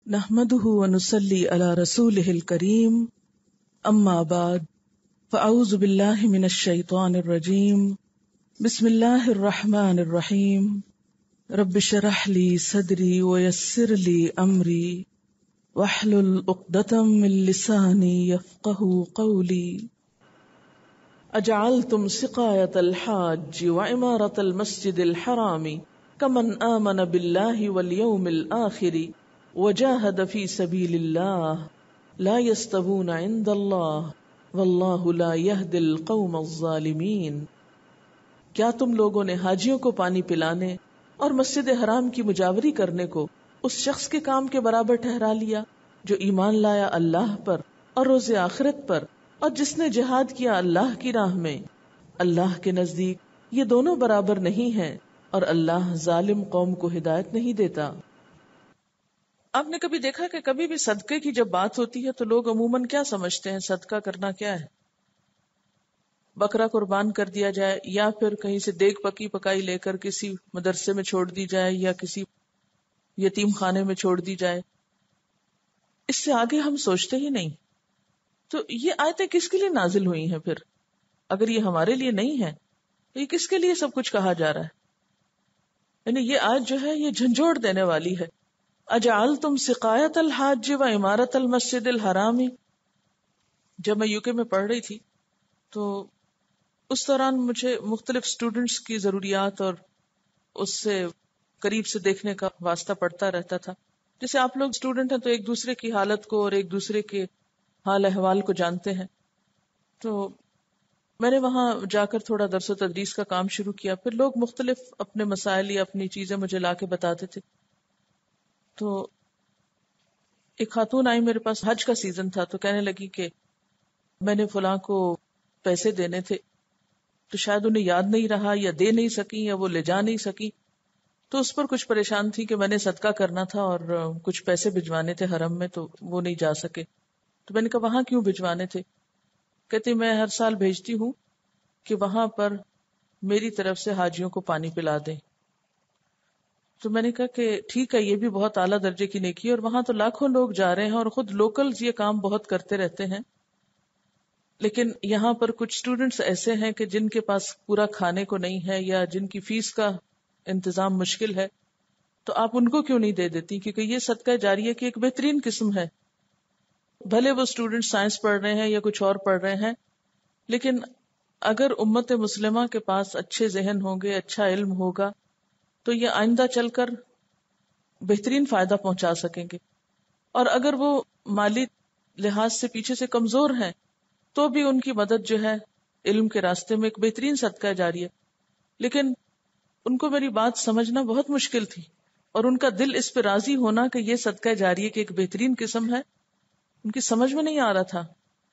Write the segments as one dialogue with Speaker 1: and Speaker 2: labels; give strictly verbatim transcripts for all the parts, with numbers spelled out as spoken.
Speaker 1: نحمده ونصلي على رسوله الكريم اما بعد فاعوذ بالله من الشيطان الرجيم بسم الله الرحمن الرحيم رب اشرح لي صدري ويسر لي امري واحلل عقدة من لساني يفقهوا قولي اجعلتم سقاية الحاج وعمارة المسجد الحرام كمن آمن بالله واليوم الآخر وجاهد في سبيل الله لا يستوون عند الله والله لا يهدي القوم الظالمين۔ کیا تم لوگوں نے حاجیوں کو پانی پلانے اور مسجد حرام کی مجاوری کرنے کو اس شخص کے کام کے برابر ٹھہرا لیا جو ایمان لایا اللہ پر اور روز آخرت پر اور جس نے جہاد کیا اللہ کی راہ میں؟ اللہ کے نزدیک یہ دونوں برابر نہیں ہیں اور اللہ ظالم قوم کو ہدایت نہیں دیتا۔ آپ نے کبھی دیکھا کہ کبھی بھی صدقے کی جب بات ہوتی ہے تو لوگ عموماً کیا سمجھتے ہیں؟ صدقہ کرنا کیا ہے؟ بکرا قربان کر دیا جائے یا پھر کہیں سے دیگ پکی پکائی لے کر کسی مدرسے میں چھوڑ دی جائے یا کسی یتیم خانے میں چھوڑ دی جائے۔ اس سے آگے ہم سوچتے ہی نہیں۔ تو یہ آیتیں کس کے لیے نازل ہوئی ہیں پھر؟ اگر یہ ہمارے لیے نہیں ہے تو یہ کس کے لیے سب کچھ کہا جا رہا ہے؟ یعنی یہ آیت جو ہے یہ جھنجھوڑ دینے والی ہے۔ اجعلتم سقایت الحاج و عمارت المسجد الحرامی، جب میں یو کے میں پڑھ رہی تھی تو اس دوران مجھے مختلف سٹوڈنٹس کی ضروریات اور اس سے قریب سے دیکھنے کا واسطہ پڑتا رہتا تھا۔ جیسے آپ لوگ سٹوڈنٹ ہیں تو ایک دوسرے کی حالت کو اور ایک دوسرے کے حال احوال کو جانتے ہیں، تو میں نے وہاں جا کر تھوڑا درس و تدریس کا کام شروع کیا۔ پھر لوگ مختلف اپنے مسائل یا اپنی چیزیں مجھے لا کے بتاتے تھے۔ تو ایک خاتون آئی میرے پاس، حج کا سیزن تھا، تو کہنے لگی کہ میں نے فلاں کو پیسے دینے تھے تو شاید انہیں یاد نہیں رہا یا دے نہیں سکی یا وہ لے جا نہیں سکی، تو اس پر کچھ پریشان تھی کہ میں نے صدقہ کرنا تھا اور کچھ پیسے بھجوانے تھے حرم میں تو وہ نہیں جا سکے۔ تو میں نے کہا وہاں کیوں بھجوانے تھے؟ کہتی میں ہر سال بھیجتی ہوں کہ وہاں پر میری طرف سے حاجیوں کو پانی پلا دیں۔ تو میں نے کہا کہ ٹھیک ہے، یہ بھی بہت اعلیٰ درجے کی نیکی ہے اور وہاں تو لاکھوں لوگ جا رہے ہیں اور خود لوکلز یہ کام بہت کرتے رہتے ہیں، لیکن یہاں پر کچھ اسٹوڈنٹس ایسے ہیں کہ جن کے پاس پورا کھانے کو نہیں ہے یا جن کی فیس کا انتظام مشکل ہے، تو آپ ان کو کیوں نہیں دے دیتی؟ کیونکہ یہ صدقہ جاریہ کی ایک بہترین قسم ہے۔ بھلے وہ اسٹوڈنٹ سائنس پڑھ رہے ہیں یا کچھ اور پڑھ رہے ہیں، لیکن اگر امت مسلمہ کے پاس اچھے ذہن ہوں گے، اچھا علم ہوگا، تو یہ آئندہ چل کر بہترین فائدہ پہنچا سکیں گے۔ اور اگر وہ مالی لحاظ سے پیچھے سے کمزور ہیں تو بھی ان کی مدد جو ہے علم کے راستے میں ایک بہترین صدقہ جاری ہے۔ لیکن ان کو میری بات سمجھنا بہت مشکل تھی اور ان کا دل اس پہ راضی ہونا کہ یہ صدقہ جاریہ کی ایک بہترین قسم ہے، ان کی سمجھ میں نہیں آ رہا تھا۔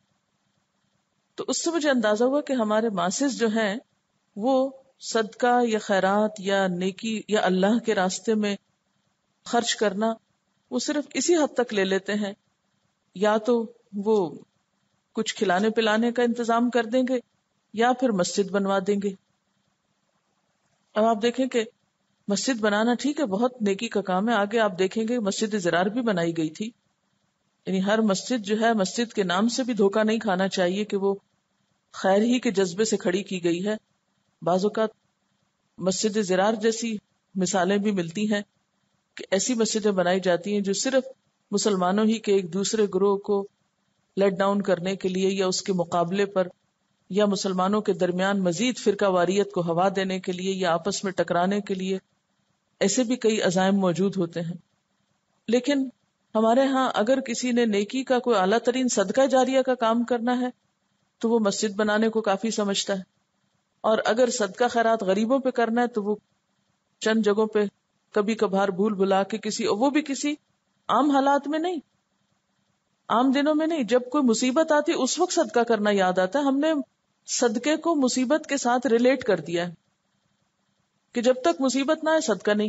Speaker 1: تو اس سے مجھے اندازہ ہوا کہ ہمارے ماسز جو ہیں وہ صدقہ یا خیرات یا نیکی یا اللہ کے راستے میں خرچ کرنا وہ صرف اسی حد تک لے لیتے ہیں، یا تو وہ کچھ کھلانے پلانے کا انتظام کر دیں گے یا پھر مسجد بنوا دیں گے۔ اب آپ دیکھیں کہ مسجد بنانا ٹھیک ہے، بہت نیکی کا کام ہے۔ آگے آپ دیکھیں گے مسجد زرار بھی بنائی گئی تھی، یعنی ہر مسجد جو ہے مسجد کے نام سے بھی دھوکہ نہیں کھانا چاہیے کہ وہ خیر ہی کے جذبے سے کھڑی کی گئی ہے۔ بعض اوقات مسجد زرار جیسی مثالیں بھی ملتی ہیں کہ ایسی مسجدیں بنائی جاتی ہیں جو صرف مسلمانوں ہی کے ایک دوسرے گروہ کو لیٹ ڈاؤن کرنے کے لیے یا اس کے مقابلے پر یا مسلمانوں کے درمیان مزید فرقہ واریت کو ہوا دینے کے لیے یا آپس میں ٹکرانے کے لیے، ایسے بھی کئی عزائم موجود ہوتے ہیں۔ لیکن ہمارے ہاں اگر کسی نے نیکی کا کوئی اعلیٰ ترین صدقہ جاریہ کا کام کرنا ہے تو وہ مسجد بنانے کو کافی سمجھتا ہے، اور اگر صدقہ خیرات غریبوں پہ کرنا ہے تو وہ چند جگہوں پہ کبھی کبھار بھول بھلا کے کسی، وہ بھی کسی عام حالات میں نہیں، عام دنوں میں نہیں، جب کوئی مصیبت آتی اس وقت صدقہ کرنا یاد آتا ہے۔ ہم نے صدقے کو مصیبت کے ساتھ ریلیٹ کر دیا ہے کہ جب تک مصیبت نہ آئے صدقہ نہیں۔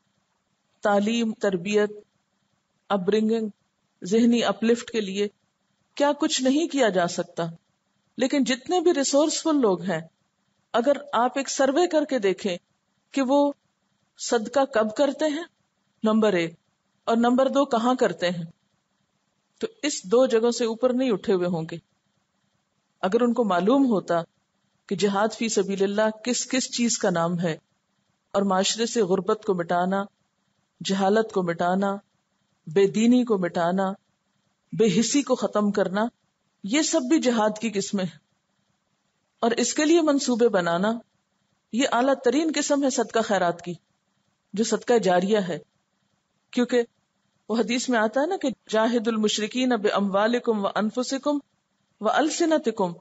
Speaker 1: تعلیم، تربیت، اپ برنگنگ، ذہنی اپلفٹ کے لیے کیا کچھ نہیں کیا جا سکتا، لیکن جتنے بھی ریسورسفل لوگ ہیں اگر آپ ایک سروے کر کے دیکھیں کہ وہ صدقہ کب کرتے ہیں، نمبر ایک، اور نمبر دو کہاں کرتے ہیں. تو اس دو جگہوں سے اوپر نہیں اٹھے ہوئے ہوں گے. اگر ان کو معلوم ہوتا کہ جہاد فی سبیل اللہ کس کس چیز کا نام ہے اور معاشرے سے غربت کو مٹانا، جہالت کو مٹانا، بے دینی کو مٹانا، بے حسی کو ختم کرنا، یہ سب بھی جہاد کی قسمیں ہیں. اور اس کے لیے منصوبے بنانا یہ اعلیٰ ترین قسم ہے صدقہ خیرات کی، جو صدقہ جاریہ ہے. کیونکہ وہ حدیث میں آتا ہے نا کہ جاہد المشرکین باموالکم وانفسکم والسنتکم.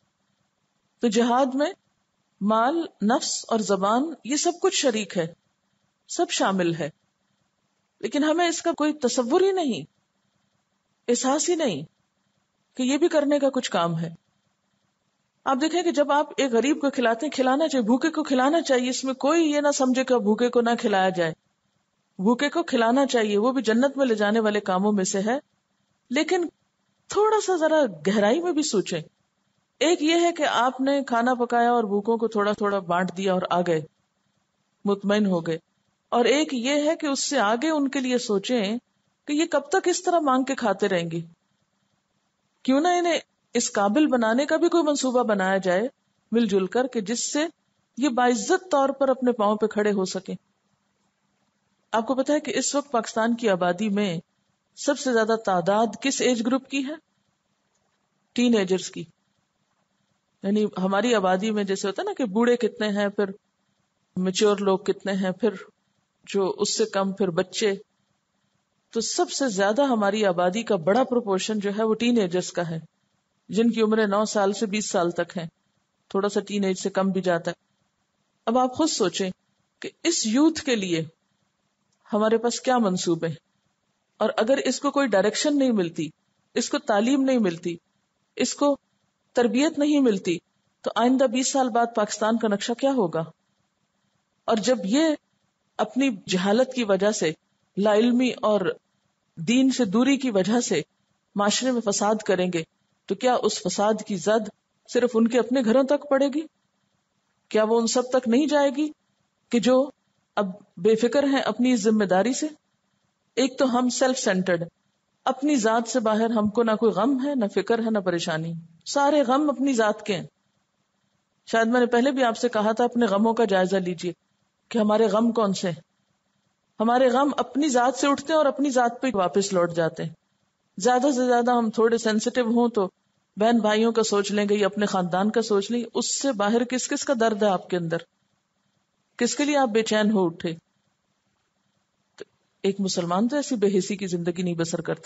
Speaker 1: تو جہاد میں مال، نفس اور زبان یہ سب کچھ شریک ہے، سب شامل ہے. لیکن ہمیں اس کا کوئی تصور ہی نہیں، احساس ہی نہیں کہ یہ بھی کرنے کا کچھ کام ہے. آپ دیکھیں کہ جب آپ ایک غریب کو کھلاتے ہیں، کھلانا چاہیے، بھوکے کو کھلانا چاہیے. اس میں کوئی یہ نہ سمجھے کہ بھوکے کو نہ کھلایا جائے. بھوکے کو کھلانا چاہیے، وہ بھی جنت میں لے جانے والے کاموں میں سے ہے. لیکن تھوڑا سا ذرا گہرائی میں بھی سوچیں. ایک یہ ہے کہ آپ نے کھانا پکایا اور بھوکوں کو تھوڑا تھوڑا بانٹ دیا اور آ گئے، مطمئن ہو گئے. اور ایک یہ ہے کہ اس سے آگے ان کے لیے سوچیں کہ یہ کب تک اس طرح مانگ کے کھاتے رہیں گے. کیوں نہ انہیں اس قابل بنانے کا بھی کوئی منصوبہ بنایا جائے مل جل کر، کہ جس سے یہ باعزت طور پر اپنے پاؤں پہ کھڑے ہو سکیں. آپ کو پتا ہے کہ اس وقت پاکستان کی آبادی میں سب سے زیادہ تعداد کس ایج گروپ کی ہے؟ ٹین ایجرز کی. یعنی ہماری آبادی میں جیسے ہوتا ہے نا کہ بوڑھے کتنے ہیں، پھر میچور لوگ کتنے ہیں، پھر جو اس سے کم، پھر بچے. تو سب سے زیادہ ہماری آبادی کا بڑا پروپورشن جو ہے وہ ٹین ایجرز کا ہے، جن کی عمریں نو سال سے بیس سال تک ہیں. تھوڑا سا ٹین ایج سے کم بھی جاتا ہے. اب آپ خود سوچیں کہ اس یوتھ کے لیے ہمارے پاس کیا منصوبے ہیں، اور اگر اس کو کوئی ڈائریکشن نہیں ملتی، اس کو تعلیم نہیں ملتی، اس کو تربیت نہیں ملتی، تو آئندہ بیس سال بعد پاکستان کا نقشہ کیا ہوگا؟ اور جب یہ اپنی جہالت کی وجہ سے، لا علمی اور دین سے دوری کی وجہ سے معاشرے میں فساد کریں گے، تو کیا اس فساد کی زد صرف ان کے اپنے گھروں تک پڑے گی؟ کیا وہ ان سب تک نہیں جائے گی کہ جو اب بے فکر ہیں اپنی ذمہ داری سے؟ ایک تو ہم سیلف سینٹرڈ، اپنی ذات سے باہر ہم کو نہ کوئی غم ہے، نہ فکر ہے، نہ پریشانی. سارے غم اپنی ذات کے ہیں. شاید میں نے پہلے بھی آپ سے کہا تھا اپنے غموں کا جائزہ لیجئے کہ ہمارے غم کون سے ہیں. ہمارے غم اپنی ذات سے اٹھتے ہیں اور اپنی ذات پہ واپس لوٹ جاتے ہیں. زیادہ سے زیادہ ہم تھوڑے سینسٹیو ہوں تو بہن بھائیوں کا سوچ لیں گے یا اپنے خاندان کا سوچ لیں. اس سے باہر کس کس کا درد ہے آپ کے اندر؟ کس کے لیے آپ بے چین ہو اٹھے؟ تو ایک مسلمان تو ایسی بے حسی کی زندگی نہیں بسر کرتا.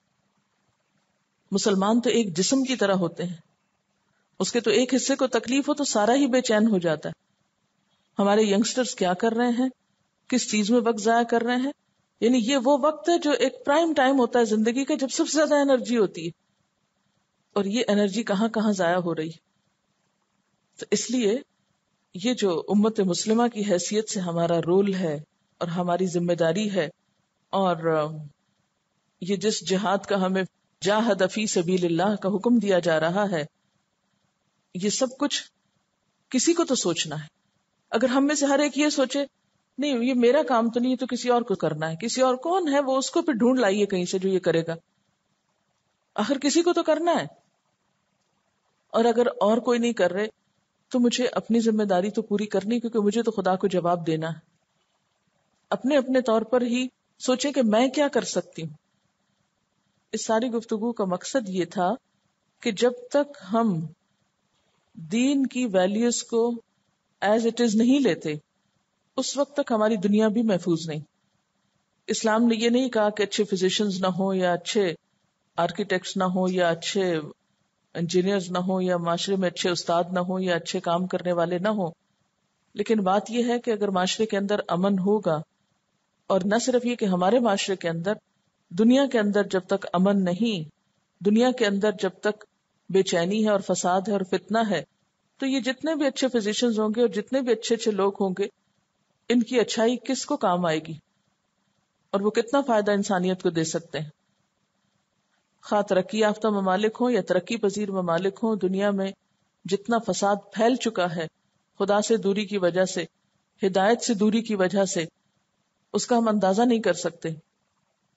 Speaker 1: مسلمان تو ایک جسم کی طرح ہوتے ہیں، اس کے تو ایک حصے کو تکلیف ہو تو سارا ہی بے چین ہو جاتا ہے. ہمارے ینگسٹرز کیا کر رہے ہیں، کس چیز میں وقت ضائع کر رہے ہیں؟ یعنی یہ وہ وقت ہے جو ایک پرائم ٹائم ہوتا ہے زندگی کا، جب سب سے زیادہ انرجی ہوتی ہے، اور یہ انرجی کہاں کہاں ضائع ہو رہی. تو اس لیے یہ جو امت مسلمہ کی حیثیت سے ہمارا رول ہے اور ہماری ذمہ داری ہے، اور یہ جس جہاد کا ہمیں جاہد فی سبیل اللہ کا حکم دیا جا رہا ہے، یہ سب کچھ کسی کو تو سوچنا ہے. اگر ہم میں سے ہر ایک یہ سوچے نہیں یہ میرا کام تو نہیں، تو کسی اور کو کرنا ہے. کسی اور کون ہے؟ وہ اس کو پھر ڈھونڈ لائیے کہیں سے جو یہ کرے گا. آخر کسی کو تو کرنا ہے. اور اگر اور کوئی نہیں کر رہے تو مجھے اپنی ذمہ داری تو پوری کرنی، کیونکہ مجھے تو خدا کو جواب دینا ہے. اپنے اپنے طور پر ہی سوچیں کہ میں کیا کر سکتی ہوں. اس ساری گفتگو کا مقصد یہ تھا کہ جب تک ہم دین کی ویلیوز کو ایز اٹ از نہیں لیتے، اس وقت تک ہماری دنیا بھی محفوظ نہیں. اسلام نے یہ نہیں کہا کہ اچھے فزیشنز نہ ہوں، یا اچھے آرکیٹیکٹس نہ ہوں، یا اچھے انجینئرز نہ ہوں، یا معاشرے میں اچھے استاد نہ ہوں، یا اچھے کام کرنے والے نہ ہوں. لیکن بات یہ ہے کہ اگر معاشرے کے اندر امن ہوگا، اور نہ صرف یہ کہ ہمارے معاشرے کے اندر، دنیا کے اندر جب تک امن نہیں، دنیا کے اندر جب تک بے چینی ہے اور فساد ہے اور فتنہ ہے، تو یہ جتنے بھی اچھے فزیشنز ہوں گے اور جتنے بھی اچھے اچھے لوگ ہوں گے، ان کی اچھائی کس کو کام آئے گی اور وہ کتنا فائدہ انسانیت کو دے سکتے ہیں. خواہ ترقی یافتہ ممالک ہوں یا ترقی پذیر ممالک ہوں، دنیا میں جتنا فساد پھیل چکا ہے خدا سے دوری کی وجہ سے، ہدایت سے دوری کی وجہ سے، اس کا ہم اندازہ نہیں کر سکتے.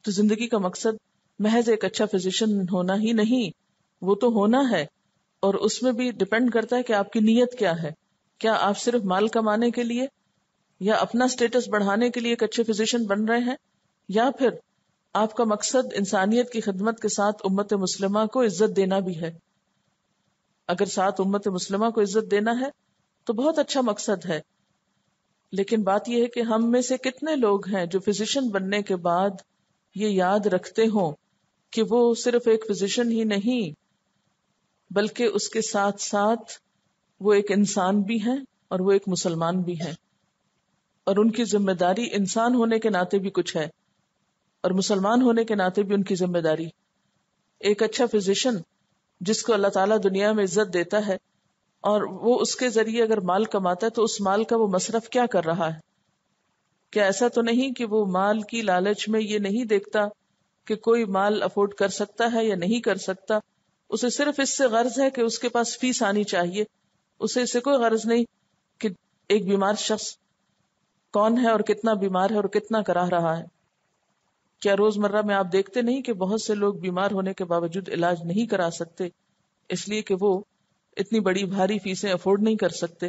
Speaker 1: تو زندگی کا مقصد محض ایک اچھا فزیشین ہونا ہی نہیں، وہ تو ہونا ہے، اور اس میں بھی ڈپینڈ کرتا ہے کہ آپ کی نیت کیا ہے. کیا آپ صرف مال کمانے کے لیے یا اپنا سٹیٹس بڑھانے کے لیے ایک اچھے فزیشین بن رہے ہیں، یا پھر آپ کا مقصد انسانیت کی خدمت کے ساتھ امت مسلمہ کو عزت دینا بھی ہے؟ اگر ساتھ امت مسلمہ کو عزت دینا ہے تو بہت اچھا مقصد ہے، لیکن بات یہ ہے کہ ہم میں سے کتنے لوگ ہیں جو فزیشین بننے کے بعد یہ یاد رکھتے ہوں کہ وہ صرف ایک فزیشین ہی نہیں بلکہ اس کے ساتھ ساتھ وہ ایک انسان بھی ہیں اور وہ ایک مسلمان بھی ہیں، اور ان کی ذمہ داری انسان ہونے کے ناطے بھی کچھ ہے اور مسلمان ہونے کے ناطے بھی ان کی ذمہ داری. ایک اچھا فزیشین جس کو اللہ تعالیٰ دنیا میں عزت دیتا ہے اور وہ اس کے ذریعے اگر مال کماتا ہے تو اس مال کا وہ مصرف کیا کر رہا ہے؟ کیا ایسا تو نہیں کہ وہ مال کی لالچ میں یہ نہیں دیکھتا کہ کوئی مال افورڈ کر سکتا ہے یا نہیں کر سکتا، اسے صرف اس سے غرض ہے کہ اس کے پاس فیس آنی چاہیے، اسے اس سے کوئی غرض نہیں کہ ایک بیمار شخص کون ہے اور کتنا بیمار ہے اور کتنا کراہ رہا ہے. کیا روزمرہ میں آپ دیکھتے نہیں کہ بہت سے لوگ بیمار ہونے کے باوجود علاج نہیں کرا سکتے اس لیے کہ وہ اتنی بڑی بھاری فیسیں افورڈ نہیں کر سکتے؟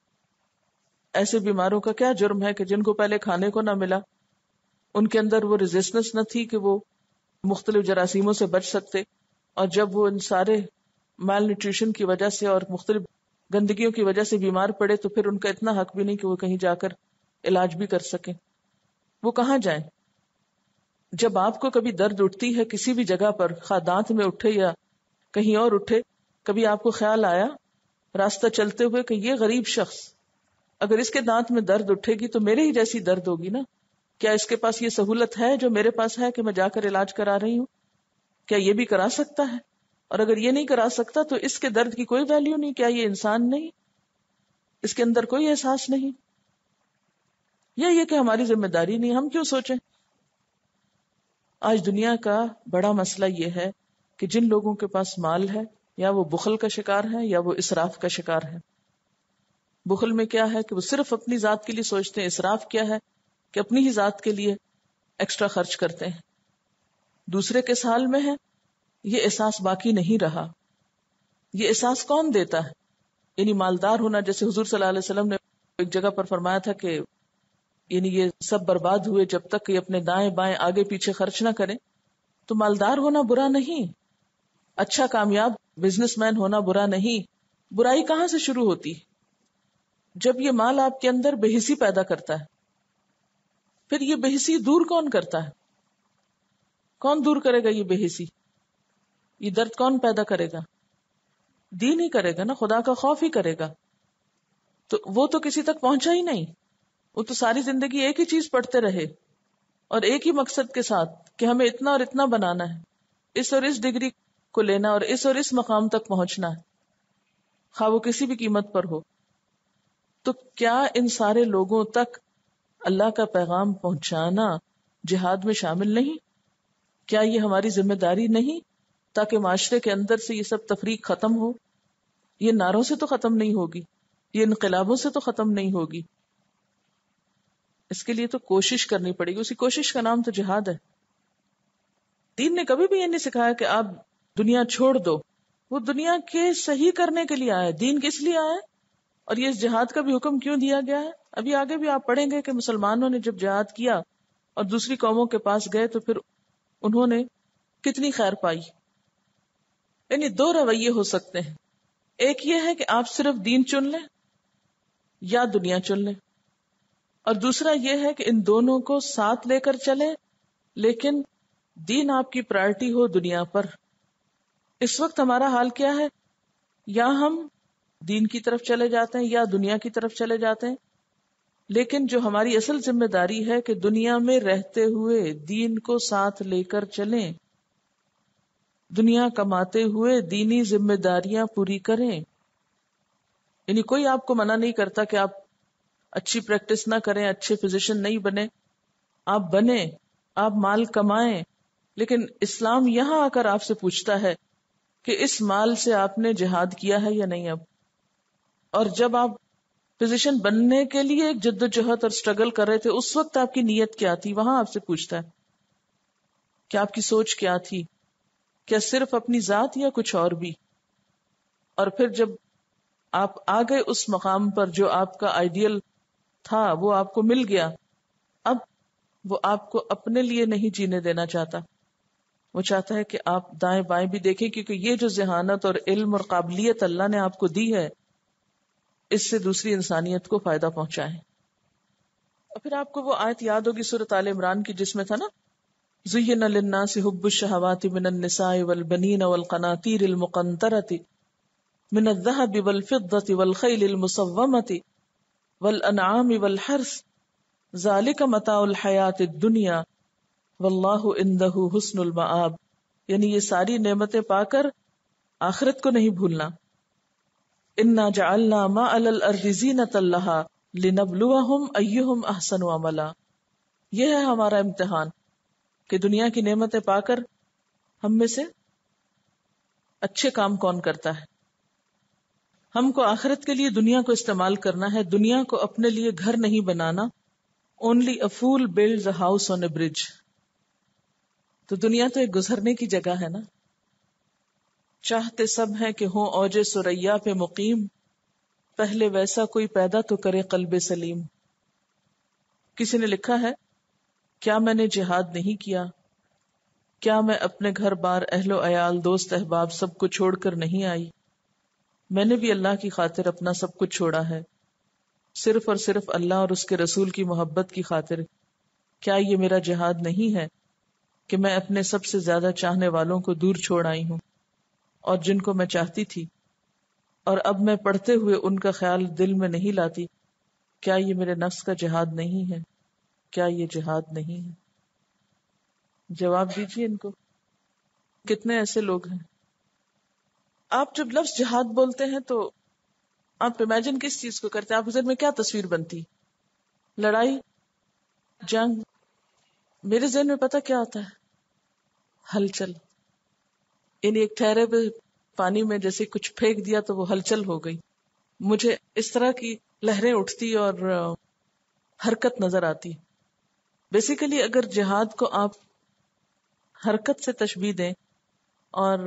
Speaker 1: ایسے بیماروں کا کیا جرم ہے کہ جن کو پہلے کھانے کو نہ ملا، ان کے اندر وہ ریزسٹنس نہ تھی کہ وہ مختلف جراثیموں سے بچ سکتے، اور جب وہ ان سارے مال نیوٹریشن کی وجہ سے اور مختلف گندگیوں کی وجہ سے بیمار پڑے تو پھر ان کا اتنا حق بھی نہیں کہ وہ کہیں جا کر علاج بھی کر سکیں. وہ کہاں جائیں؟ جب آپ کو کبھی درد اٹھتی ہے کسی بھی جگہ پر، خواہ دانت میں اٹھے یا کہیں اور اٹھے، کبھی آپ کو خیال آیا راستہ چلتے ہوئے کہ یہ غریب شخص اگر اس کے دانت میں درد اٹھے گی تو میرے ہی جیسی درد ہوگی نا؟ کیا اس کے پاس یہ سہولت ہے جو میرے پاس ہے کہ میں جا کر علاج کرا رہی ہوں؟ کیا یہ بھی کرا سکتا ہے؟ اور اگر یہ نہیں کرا سکتا تو اس کے درد کی کوئی ویلیو نہیں؟ کیا یہ انسان نہیں؟ اس کے اندر کوئی احساس نہیں؟ یا یہ کہ ہماری ذمہ داری نہیں؟ ہم کیوں سوچیں؟ آج دنیا کا بڑا مسئلہ یہ ہے کہ جن لوگوں کے پاس مال ہے یا وہ بخل کا شکار ہے یا وہ اسراف کا شکار ہے. بخل میں کیا ہے کہ وہ صرف اپنی ذات کے لیے سوچتے ہیں، اسراف کیا ہے کہ اپنی ہی ذات کے لیے ایکسٹرا خرچ کرتے ہیں. دوسرے کے سال میں ہے، یہ احساس باقی نہیں رہا. یہ احساس کون دیتا ہے؟ یعنی مالدار ہونا، جیسے حضور صلی اللہ علیہ وسلم نے ایک جگہ پر فرمایا تھا کہ یعنی یہ سب برباد ہوئے جب تک کہ اپنے دائیں بائیں آگے پیچھے خرچ نہ کریں. تو مالدار ہونا برا نہیں، اچھا کامیاب بزنس مین ہونا برا نہیں. برائی کہاں سے شروع ہوتی؟ جب یہ مال آپ کے اندر بے حسی پیدا کرتا ہے. پھر یہ بے حسی دور کون کرتا ہے؟ کون دور کرے گا یہ بے حسی؟ یہ درد کون پیدا کرے گا؟ دین ہی کرے گا نا، خدا کا خوف ہی کرے گا. تو وہ تو کسی تک پہنچا ہی نہیں، وہ تو ساری زندگی ایک ہی چیز پڑھتے رہے اور ایک ہی مقصد کے ساتھ کہ ہمیں اتنا اور اتنا بنانا ہے، اس اور اس ڈگری کو لینا اور اس اور اس مقام تک پہنچنا ہے، خواہ وہ کسی بھی قیمت پر ہو. تو کیا ان سارے لوگوں تک اللہ کا پیغام پہنچانا جہاد میں شامل نہیں؟ کیا یہ ہماری ذمہ داری نہیں تاکہ معاشرے کے اندر سے یہ سب تفریق ختم ہو؟ یہ نعروں سے تو ختم نہیں ہوگی، یہ انقلابوں سے تو ختم نہیں ہوگی. اس کے لیے تو کوشش کرنی پڑے گی، اسی کوشش کا نام تو جہاد ہے. دین نے کبھی بھی یہ نہیں سکھایا کہ آپ دنیا چھوڑ دو، وہ دنیا کے صحیح کرنے کے لیے آیا. دین کس لیے آیا اور یہ اس جہاد کا بھی حکم کیوں دیا گیا ہے؟ ابھی آگے بھی آپ پڑھیں گے کہ مسلمانوں نے جب جہاد کیا اور دوسری قوموں کے پاس گئے تو پھر انہوں نے کتنی خیر پائی. یعنی دو رویے ہو سکتے ہیں، ایک یہ ہے کہ آپ صرف دین چن لیں یا دنیا چن لیں، اور دوسرا یہ ہے کہ ان دونوں کو ساتھ لے کر چلیں لیکن دین آپ کی پرائرٹی ہو دنیا پر. اس وقت ہمارا حال کیا ہے؟ یا ہم دین کی طرف چلے جاتے ہیں یا دنیا کی طرف چلے جاتے ہیں. لیکن جو ہماری اصل ذمہ داری ہے کہ دنیا میں رہتے ہوئے دین کو ساتھ لے کر چلیں، دنیا کماتے ہوئے دینی ذمہ داریاں پوری کریں. یعنی کوئی آپ کو منع نہیں کرتا کہ آپ اچھی پریکٹس نہ کریں، اچھے فزیشین نہیں بنے. آپ بنیں، آپ مال کمائیں، لیکن اسلام یہاں آ کر آپ سے پوچھتا ہے کہ اس مال سے آپ نے جہاد کیا ہے یا نہیں اب. اور جب آپ فزیشین بننے کے لیے ایک جد و جہد اور سٹرگل کر رہے تھے اس وقت آپ کی نیت کیا تھی، وہاں آپ سے پوچھتا ہے. کہ آپ کی سوچ کیا تھی، کیا صرف اپنی ذات یا کچھ اور بھی؟ اور پھر جب آپ آ گئے اس مقام پر جو آپ کا آئیڈیل تھا، وہ آپ کو مل گیا، اب وہ آپ کو اپنے لیے نہیں جینے دینا چاہتا، وہ چاہتا ہے کہ آپ دائیں بائیں بھی دیکھیں، کیونکہ یہ جو ذہانت اور علم اور قابلیت اللہ نے آپ کو دی ہے، اس سے دوسری انسانیت کو فائدہ پہنچائے۔ اور پھر آپ کو وہ آیت یاد ہوگی سورۃ آل عمران کی، جس میں تھا نا زُيِّنَ لِلنَّاسِ حُبُّ الشَّهَوَاتِ مِنَ النِّسَاءِ وَالْبَنِينَ وَالْقَنَاطِيرِ الْمُقَنطَرَةِ مِنَ الذَّهَبِ وَالْفِضَّةِ وَالْخَيْلِ الْمُسَوَّمَةِ وَالْأَنْعَامِ وَالْحَرْثِ ذَلِكَ مَتَاعُ الْحَيَاةِ الدُّنْيَا وَاللَّهُ عِندَهُ حُسْنُ الْمَآبِ، یعنی یہ ساری نعمتیں پا کر آخرت کو نہیں بھولنا۔ اِنَّا جَعَلْنَا مَا عَلَى الْأَرْضِ زِينَةً لَهَا لِنَبْلُوَهُمْ أَيُّهُمْ أَحْسَنُ عَمَلًا، یہ ہے ہمارا امتحان کہ دنیا کی نعمتیں پا کر ہم میں سے اچھے کام کون کرتا ہے۔ ہم کو آخرت کے لیے دنیا کو استعمال کرنا ہے، دنیا کو اپنے لیے گھر نہیں بنانا۔ Only a fool builds a house on a bridge۔ تو دنیا تو ایک گزرنے کی جگہ ہے نا۔ چاہتے سب ہیں کہ ہوں اوج سریا پہ مقیم، پہلے ویسا کوئی پیدا تو کرے قلب سلیم۔ کسی نے لکھا ہے، کیا میں نے جہاد نہیں کیا؟ کیا میں اپنے گھر بار اہل و عیال دوست احباب سب کو چھوڑ کر نہیں آئی؟ میں نے بھی اللہ کی خاطر اپنا سب کچھ چھوڑا ہے، صرف اور صرف اللہ اور اس کے رسول کی محبت کی خاطر۔ کیا یہ میرا جہاد نہیں ہے کہ میں اپنے سب سے زیادہ چاہنے والوں کو دور چھوڑ آئی ہوں، اور جن کو میں چاہتی تھی، اور اب میں پڑھتے ہوئے ان کا خیال دل میں نہیں لاتی؟ کیا یہ میرے نفس کا جہاد نہیں ہے؟ کیا یہ جہاد نہیں ہے؟ جواب دیجیے ان کو۔ کتنے ایسے لوگ ہیں؟ آپ جب لفظ جہاد بولتے ہیں تو آپ امیجن کس چیز کو کرتے ہیں؟ آپ کے ذہن میں کیا تصویر بنتی؟ لڑائی، جنگ؟ میرے ذہن میں پتہ کیا آتا ہے؟ ہلچل، یعنی ایک ٹھہرے پہ پانی میں جیسے کچھ پھینک دیا تو وہ ہلچل ہو گئی۔ مجھے اس طرح کی لہریں اٹھتی اور حرکت نظر آتی۔ بیسیکلی اگر جہاد کو آپ حرکت سے تشبیہ دیں اور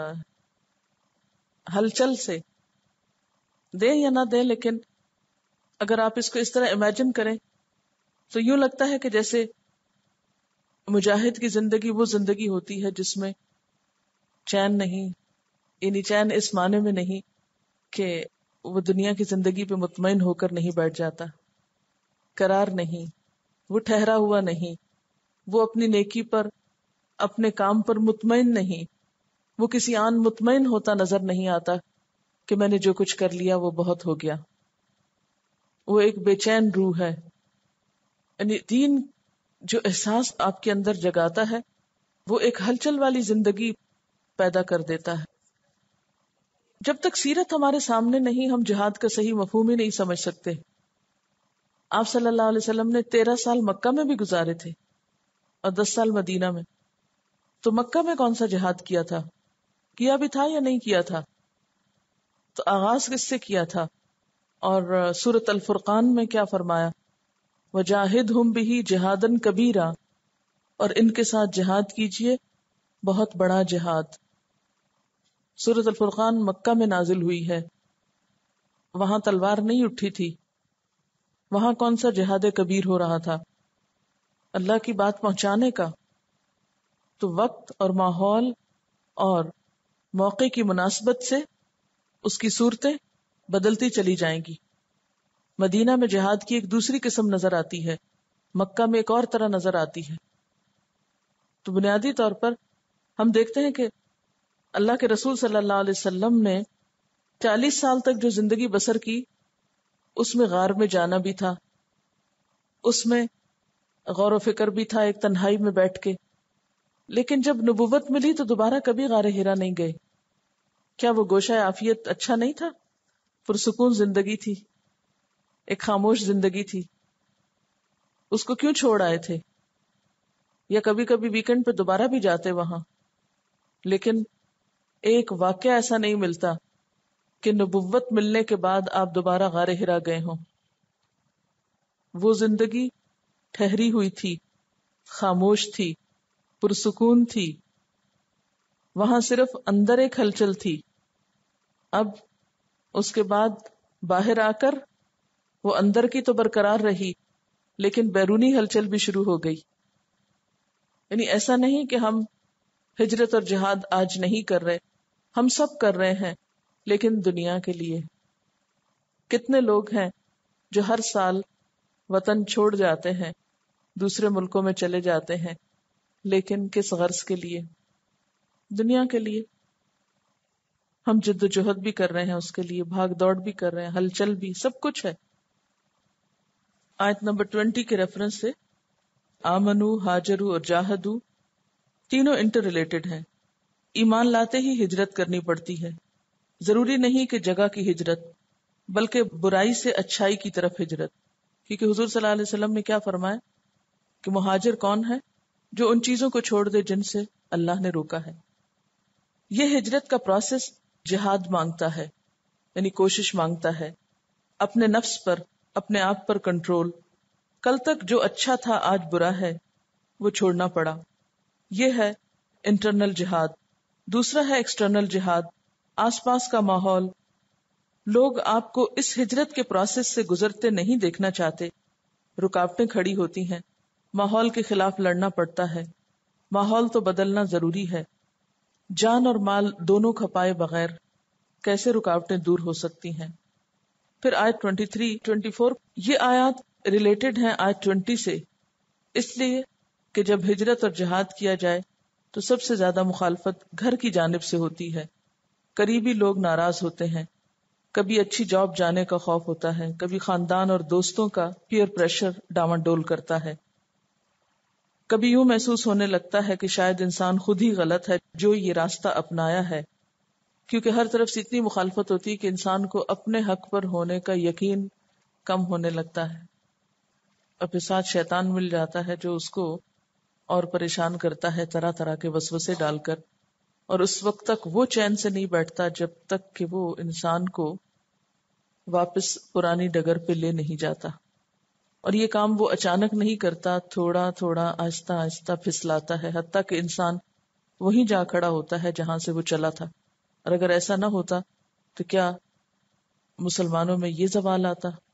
Speaker 1: ہلچل سے دیں یا نہ دیں، لیکن اگر آپ اس کو اس طرح امیجن کریں تو یوں لگتا ہے کہ جیسے مجاہد کی زندگی وہ زندگی ہوتی ہے جس میں چین نہیں، یعنی چین اس معنی میں نہیں کہ وہ دنیا کی زندگی پہ مطمئن ہو کر نہیں بیٹھ جاتا، قرار نہیں، وہ ٹھہرا ہوا نہیں، وہ اپنی نیکی پر، اپنے کام پر مطمئن نہیں، وہ کسی آن مطمئن ہوتا نظر نہیں آتا کہ میں نے جو کچھ کر لیا وہ بہت ہو گیا۔ وہ ایک بے چین روح ہے۔ یعنی دین جو احساس آپ کے اندر جگاتا ہے وہ ایک ہلچل والی زندگی پیدا کر دیتا ہے۔ جب تک سیرت ہمارے سامنے نہیں، ہم جہاد کا صحیح مفہوم ہی نہیں سمجھ سکتے۔ آپ صلی اللہ علیہ وسلم نے تیرہ سال مکہ میں بھی گزارے تھے اور دس سال مدینہ میں، تو مکہ میں کون سا جہاد کیا تھا؟ کیا بھی تھا یا نہیں کیا تھا؟ تو آغاز کس سے کیا تھا؟ اور سورۃ الفرقان میں کیا فرمایا؟ وَجَاهِدْهُمْ بِهِ جِهَادًا كَبِيرًا، اور ان کے ساتھ جہاد کیجئے بہت بڑا جہاد۔ سورۃ الفرقان مکہ میں نازل ہوئی ہے، وہاں تلوار نہیں اٹھی تھی، وہاں کون سا جہاد کبیر ہو رہا تھا؟ اللہ کی بات پہنچانے کا۔ تو وقت اور ماحول اور موقع کی مناسبت سے اس کی صورتیں بدلتی چلی جائیں گی۔ مدینہ میں جہاد کی ایک دوسری قسم نظر آتی ہے، مکہ میں ایک اور طرح نظر آتی ہے۔ تو بنیادی طور پر ہم دیکھتے ہیں کہ اللہ کے رسول صلی اللہ علیہ وسلم نے چالیس سال تک جو زندگی بسر کی، اس میں غار میں جانا بھی تھا، اس میں غور و فکر بھی تھا، ایک تنہائی میں بیٹھ کے۔ لیکن جب نبوت ملی تو دوبارہ کبھی غار ہرا نہیں گئے۔ کیا وہ گوشہ عافیت اچھا نہیں تھا؟ پرسکون زندگی تھی، ایک خاموش زندگی تھی، اس کو کیوں چھوڑ آئے تھے؟ یا کبھی کبھی ویکنڈ پہ دوبارہ بھی جاتے وہاں، لیکن ایک واقعہ ایسا نہیں ملتا کہ نبوت ملنے کے بعد آپ دوبارہ غار ہرا گئے ہوں۔ وہ زندگی ٹھہری ہوئی تھی، خاموش تھی، پرسکون تھی، وہاں صرف اندر ایک ہلچل تھی. اب اس کے بعد باہر آ کر وہ اندر کی تو برقرار رہی لیکن بیرونی ہلچل بھی شروع ہو گئی. یعنی ایسا نہیں کہ ہم ہجرت اور جہاد آج نہیں کر رہے، ہم سب کر رہے ہیں، لیکن دنیا کے لیے. کتنے لوگ ہیں جو ہر سال وطن چھوڑ جاتے ہیں، دوسرے ملکوں میں چلے جاتے ہیں، لیکن کس غرض کے لیے؟ دنیا کے لیے. ہم جد و جہد بھی کر رہے ہیں اس کے لیے، بھاگ دوڑ بھی کر رہے ہیں، ہلچل بھی، سب کچھ ہے. آیت نمبر ٹوینٹی کے ریفرنس سے آمنو، ہاجرو اور جاہدو تینوں انٹر ریلیٹڈ ہیں. ایمان لاتے ہی ہجرت کرنی پڑتی ہے. ضروری نہیں کہ جگہ کی ہجرت، بلکہ برائی سے اچھائی کی طرف ہجرت. کیونکہ حضور صلی اللہ علیہ وسلم نے کیا فرمایا کہ مہاجر کون ہے؟ جو ان چیزوں کو چھوڑ دے جن سے اللہ نے روکا ہے. یہ ہجرت کا پروسیس جہاد مانگتا ہے، یعنی کوشش مانگتا ہے، اپنے نفس پر، اپنے آپ پر کنٹرول. کل تک جو اچھا تھا آج برا ہے، وہ چھوڑنا پڑا. یہ ہے انٹرنل جہاد. دوسرا ہے ایکسٹرنل جہاد، آس پاس کا ماحول. لوگ آپ کو اس ہجرت کے پروسیس سے گزرتے نہیں دیکھنا چاہتے. رکاوٹیں کھڑی ہوتی ہیں، ماحول کے خلاف لڑنا پڑتا ہے. ماحول تو بدلنا ضروری ہے. جان اور مال دونوں کھپائے بغیر کیسے رکاوٹیں دور ہو سکتی ہیں؟ پھر آیت تیئیس، چوبیس یہ آیات ریلیٹڈ ہیں آیت بیس سے، اس لیے کہ جب ہجرت اور جہاد کیا جائے تو سب سے زیادہ مخالفت گھر کی جانب سے ہوتی ہے. قریبی لوگ ناراض ہوتے ہیں، کبھی اچھی جاب جانے کا خوف ہوتا ہے، کبھی خاندان اور دوستوں کا پیئر پریشر ڈاواں ڈول کرتا ہے. کبھی یوں محسوس ہونے لگتا ہے کہ شاید انسان خود ہی غلط ہے جو یہ راستہ اپنایا ہے، کیونکہ ہر طرف سے اتنی مخالفت ہوتی ہے کہ انسان کو اپنے حق پر ہونے کا یقین کم ہونے لگتا ہے. اور پھر ساتھ شیطان مل جاتا ہے جو اس کو اور پریشان کرتا ہے طرح طرح کے وسوسے ڈال کر، اور اس وقت تک وہ چین سے نہیں بیٹھتا جب تک کہ وہ انسان کو واپس پرانی ڈگر پہ لے نہیں جاتا. اور یہ کام وہ اچانک نہیں کرتا، تھوڑا تھوڑا آہستہ آہستہ پھسلاتا ہے، حتیٰ کہ انسان وہیں جا کھڑا ہوتا ہے جہاں سے وہ چلا تھا. اور اگر ایسا نہ ہوتا تو کیا مسلمانوں میں یہ زوال آتا